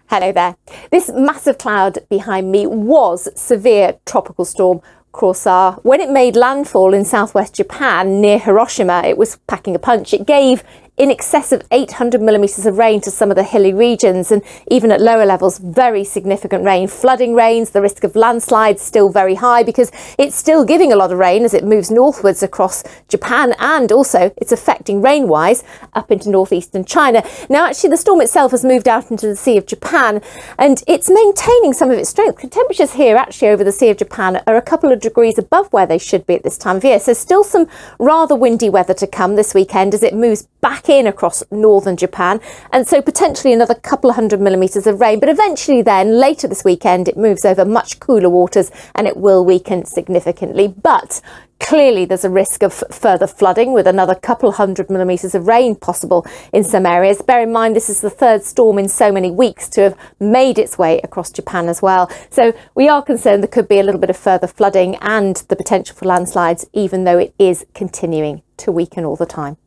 Hello there. This massive cloud behind me was severe tropical storm Krosa. When it made landfall in southwest Japan near Hiroshima, it was packing a punch. It gave in excess of 800 millimetres of rain to some of the hilly regions, and even at lower levels, very significant rain. Flooding rains, the risk of landslides still very high because it's still giving a lot of rain as it moves northwards across Japan, and also it's affecting rain-wise up into northeastern China. Now actually the storm itself has moved out into the Sea of Japan and it's maintaining some of its strength. Temperatures here actually over the Sea of Japan are a couple of degrees above where they should be at this time of year, so still some rather windy weather to come this weekend as it moves back in across northern Japan, and so potentially another couple of 100 millimetres of rain. But eventually then later this weekend it moves over much cooler waters and it will weaken significantly. But clearly there's a risk of further flooding with another couple of 100 millimetres of rain possible in some areas. Bear in mind this is the third storm in so many weeks to have made its way across Japan as well. So we are concerned there could be a little bit of further flooding and the potential for landslides, even though it is continuing to weaken all the time.